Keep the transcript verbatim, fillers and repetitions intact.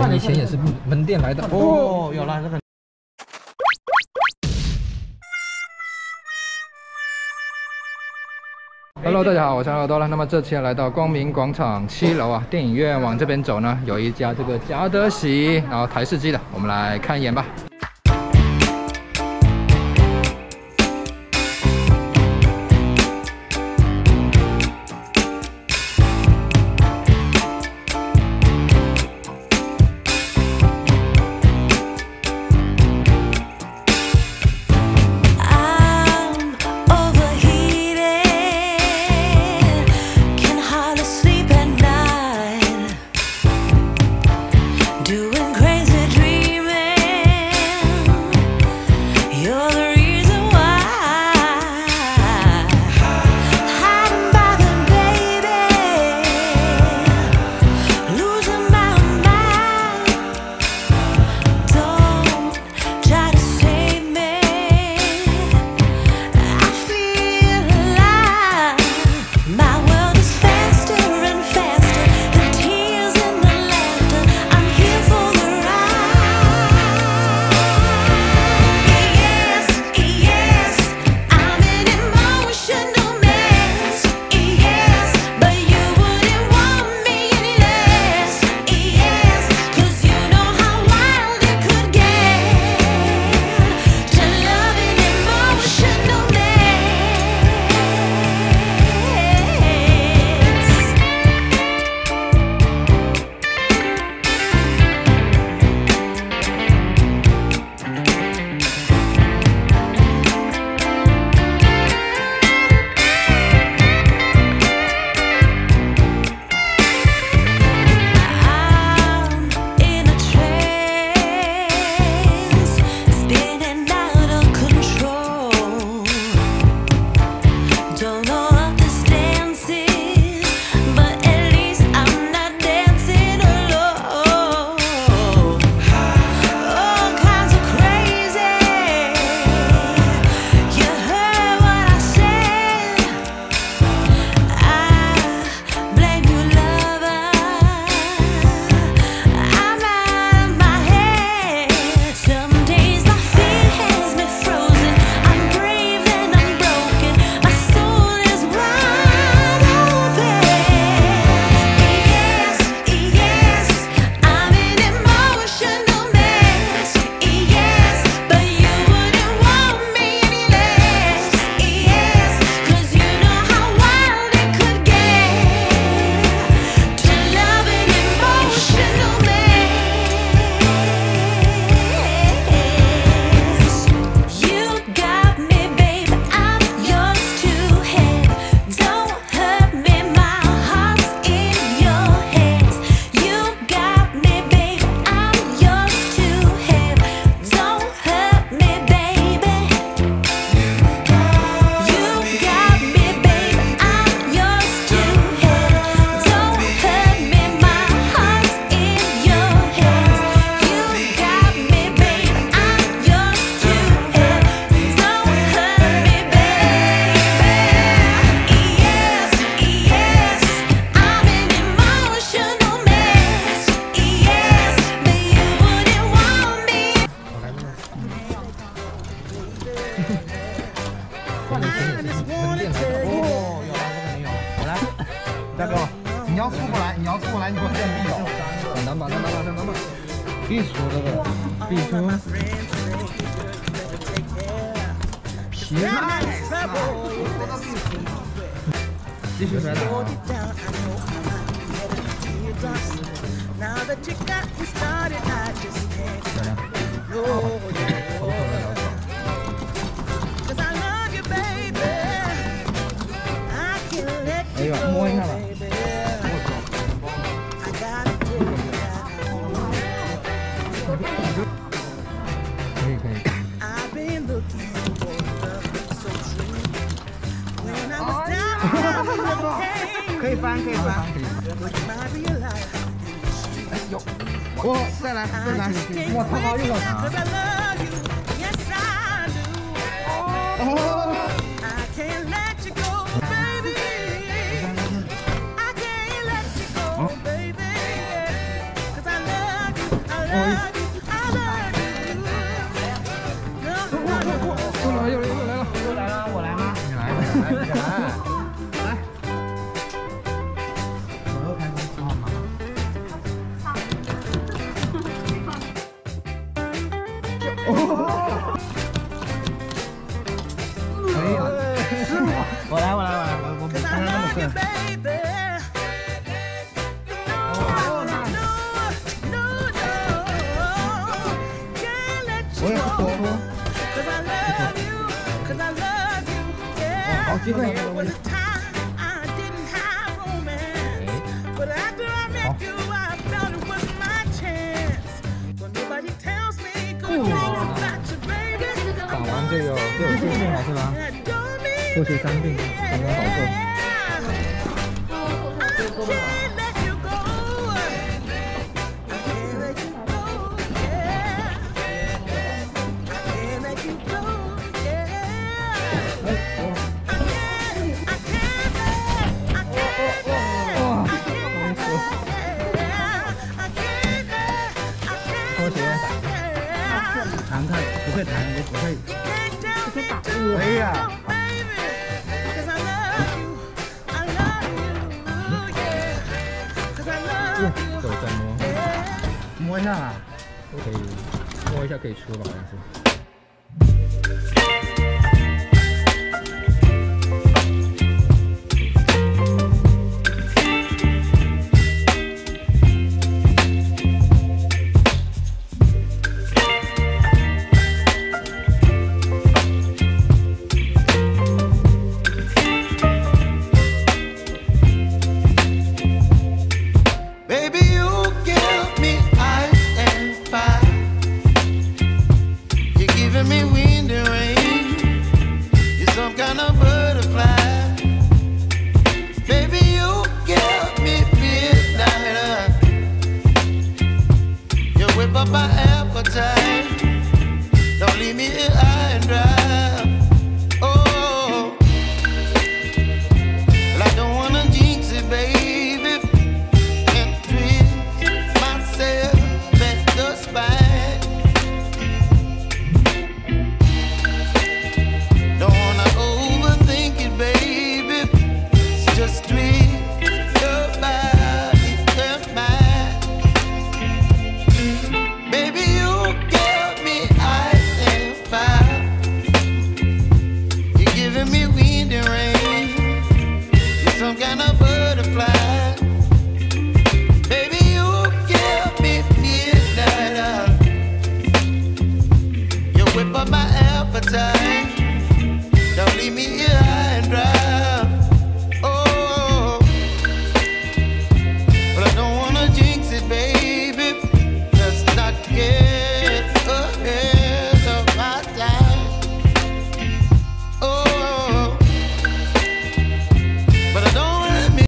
以前也是门店来的哦，有了这个。Hello， 大家好，我是爱夹娃娃。那么这期来到光明广场七楼啊，电影院往这边走呢，有一家这个夹德喜，然后台式机的，我们来看一眼吧。 大哥，你要出不来，你要出不来，你给我垫地哦。 很难吧？难吧？难吧？必出这个，必出。皮带，继续来打。漂亮。哎呦，摸一下吧。 可以可以。 可以翻，可以翻，可以翻。哎呦，我再来，再来！ 我他妈又要拿！ 哦。 哎又来又来又来了， 又来了，我来吗？ 你来，你来，你来， 来。我又开公司号码。哦。可以了，是我。我来，我来，我来，我我比刚刚那么顺。我也是多多。好机会，好。 打完就有就有自信了是吧？过去三病，刚刚好过。拖鞋， 弹他不会弹，我不会。可以啊。 手再摸， 摸一下啦， 可以摸一下可以出了，好像是。 My appetite, don't leave me here.